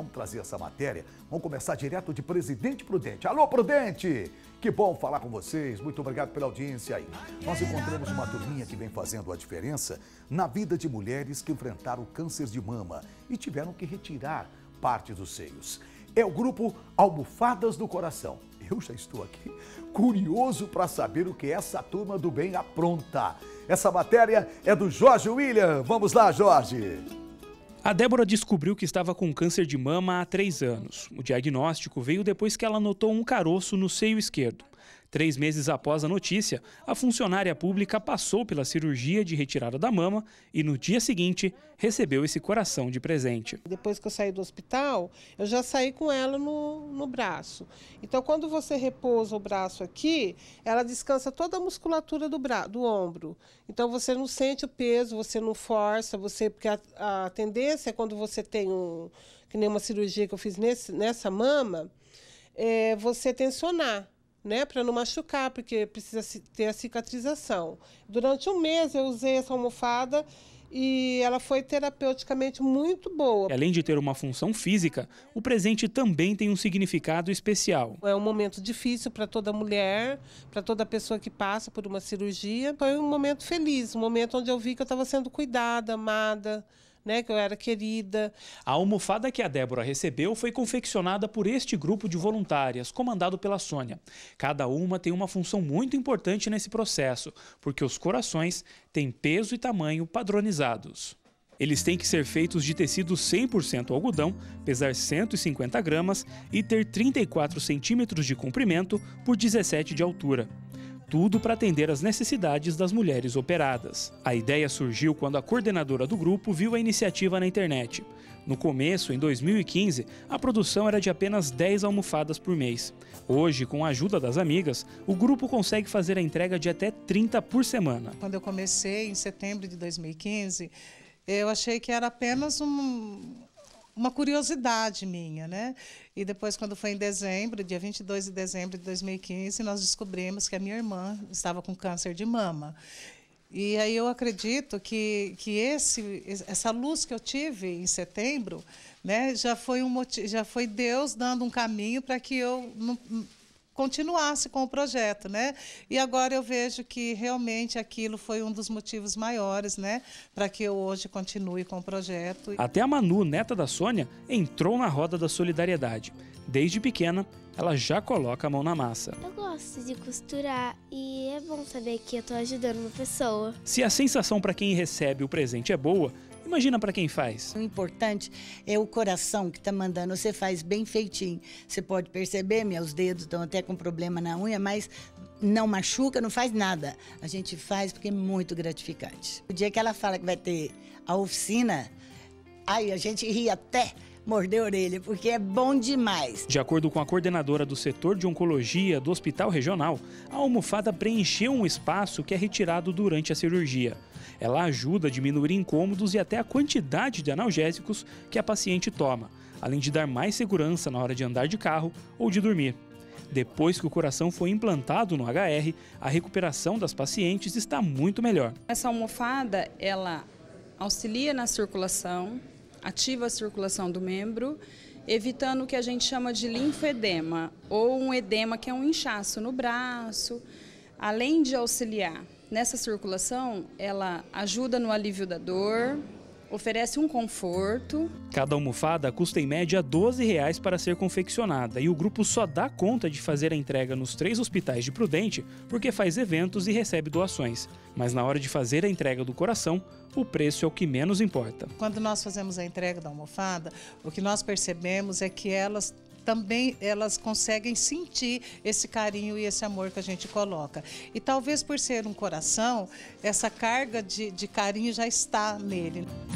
vamos trazer essa matéria. Vamos começar direto de Presidente Prudente. Alô, Prudente! Que bom falar com vocês. Muito obrigado pela audiência aí. Nós encontramos uma turminha que vem fazendo a diferença na vida de mulheres que enfrentaram o câncer de mama e tiveram que retirar parte dos seios. É o grupo Almofadas do Coração. Eu já estou aqui curioso para saber o que essa turma do bem apronta. Essa matéria é do Jorge William. Vamos lá, Jorge. A Débora descobriu que estava com câncer de mama há 3 anos. O diagnóstico veio depois que ela notou um caroço no seio esquerdo. 3 meses após a notícia, a funcionária pública passou pela cirurgia de retirada da mama e no dia seguinte recebeu esse coração de presente. Depois que eu saí do hospital, eu já saí com ela no braço. Então, quando você repousa o braço aqui, ela descansa toda a musculatura do ombro. Então, você não sente o peso, você não força, porque a tendência é quando você tem que nem uma cirurgia que eu fiz nessa mama, é você tensionar, né, para não machucar, porque precisa ter a cicatrização. Durante 1 mês eu usei essa almofada e ela foi terapeuticamente muito boa. Além de ter uma função física, o presente também tem um significado especial. É um momento difícil para toda mulher, para toda pessoa que passa por uma cirurgia. Foi um momento feliz, um momento onde eu vi que eu estava sendo cuidada, amada, né, que eu era querida. A almofada que a Débora recebeu foi confeccionada por este grupo de voluntárias, comandado pela Sônia. Cada uma tem uma função muito importante nesse processo, porque os corações têm peso e tamanho padronizados. Eles têm que ser feitos de tecido 100% algodão, pesar 150 gramas e ter 34 centímetros de comprimento por 17 de altura. Tudo para atender às necessidades das mulheres operadas. A ideia surgiu quando a coordenadora do grupo viu a iniciativa na internet. No começo, em 2015, a produção era de apenas 10 almofadas por mês. Hoje, com a ajuda das amigas, o grupo consegue fazer a entrega de até 30 por semana. Quando eu comecei, em setembro de 2015, eu achei que era apenas uma curiosidade minha, né? E depois, quando foi em dezembro, dia 22 de dezembro de 2015, nós descobrimos que a minha irmã estava com câncer de mama. E aí eu acredito que essa luz que eu tive em setembro, né, já foi Deus dando um caminho para que eu continuasse com o projeto, né? E agora eu vejo que realmente aquilo foi um dos motivos maiores, né, para que eu hoje continue com o projeto. Até a Manu, neta da Sônia, entrou na roda da solidariedade. Desde pequena, ela já coloca a mão na massa. Eu gosto de costurar e é bom saber que eu estou ajudando uma pessoa. Se a sensação para quem recebe o presente é boa, imagina para quem faz. O importante é o coração que está mandando. Você faz bem feitinho. Você pode perceber, meus dedos estão até com problema na unha, mas não machuca, não faz nada. A gente faz porque é muito gratificante. O dia que ela fala que vai ter a oficina, aí a gente ri até morder a orelha, porque é bom demais. De acordo com a coordenadora do setor de oncologia do Hospital Regional, a almofada preencheu um espaço que é retirado durante a cirurgia. Ela ajuda a diminuir incômodos e até a quantidade de analgésicos que a paciente toma, além de dar mais segurança na hora de andar de carro ou de dormir. Depois que o coração foi implantado no HR, a recuperação das pacientes está muito melhor. Essa almofada, ela auxilia na circulação, ativa a circulação do membro, evitando o que a gente chama de linfedema, ou um edema que é um inchaço no braço. Além de auxiliar nessa circulação, ela ajuda no alívio da dor, oferece um conforto. Cada almofada custa em média R$12 para ser confeccionada e o grupo só dá conta de fazer a entrega nos 3 hospitais de Prudente porque faz eventos e recebe doações. Mas na hora de fazer a entrega do coração, o preço é o que menos importa. Quando nós fazemos a entrega da almofada, o que nós percebemos é que elas conseguem sentir esse carinho e esse amor que a gente coloca. E talvez por ser um coração, essa carga de carinho já está nele.